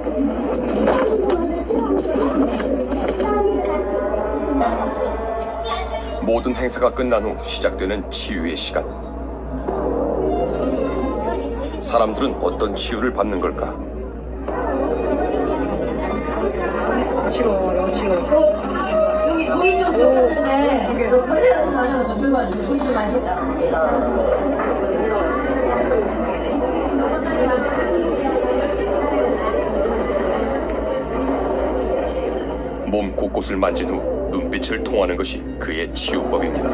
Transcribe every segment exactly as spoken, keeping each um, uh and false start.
모든 행사가 끝난 후 시작되는 치유의 시간. 사람들은 어떤 치유를 받는 걸까? 치워, 치워. 여기 물이 좀 쏟았는데 벌레 같은 거는 좀 들고 와주세요. 물이 좀 맛있다. 몸 곳곳을 만진 후 눈빛을 통하는 것이 그의 치유법입니다.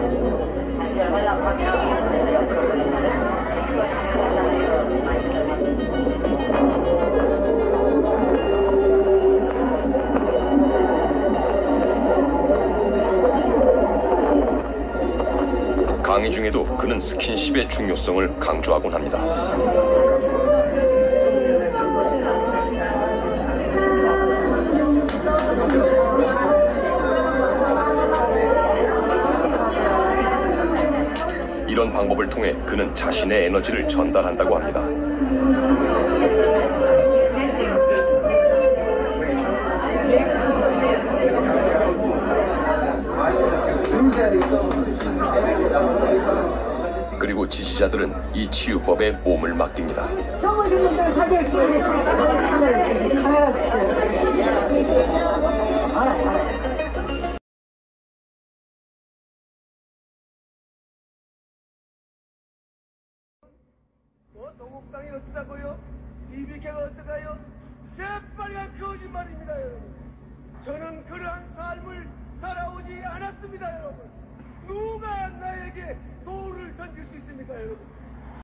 강의 중에도 그는 스킨십의 중요성을 강조하곤 합니다. 이런 방법을 통해 그는 자신의 에너지를 전달한다고 합니다. 그리고 지지자들은 이 치유법에 몸을 맡깁니다. 뭐 노곡당이 어떠다고요? 이비케가 어떠가요? 새빨간 거짓말입니다, 여러분. 저는 그러한 삶을 살아오지 않았습니다, 여러분. 누가 나에게 돌을 던질 수 있습니까, 여러분?